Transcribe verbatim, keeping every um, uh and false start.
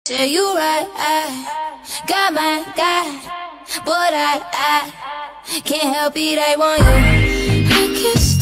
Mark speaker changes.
Speaker 1: Say you right, I got my God, but I, I can't help it, I want you. I kiss